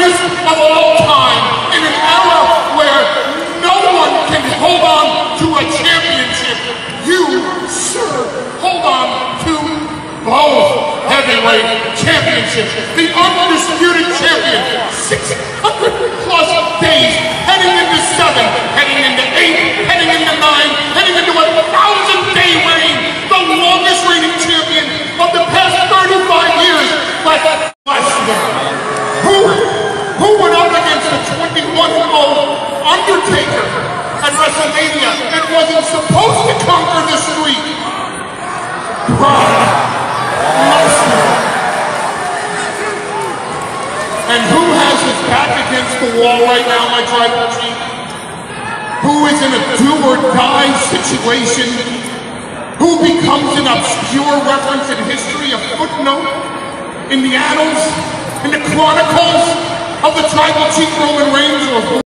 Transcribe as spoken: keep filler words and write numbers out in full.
greatest of all time in an era where no one can hold on to a championship. You, sir, hold on to both heavyweight championships. The undisputed champion, six hundred plus days, heading into seven, heading into eight, heading into nine, heading into a thousand day reign, the longest reigning champion of the past thirty-five years, like Lesnar, who, who went up against the twenty-one-year-old Undertaker at WrestleMania and wasn't supposed to conquer the streak. Brock Lesnar. And who has his back against the wall right now, my tribal chief? Who is in a do-or-die situation? Who becomes an obscure reference in history, a footnote in the annals, in the chronicles of the tribal chief Roman Reigns, or